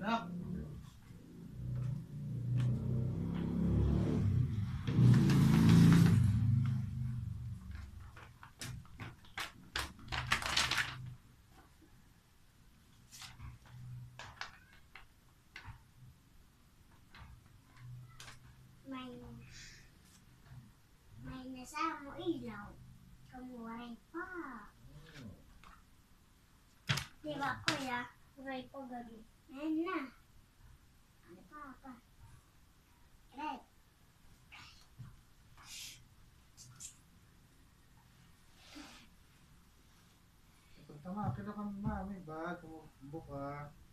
Anak! May nasama ilaw. Kamuhay pa. Di ba kuya? Kamuhay pa gabi. Ayan na. Ano pa? Red. Tama, kita ka mami, bag, buka.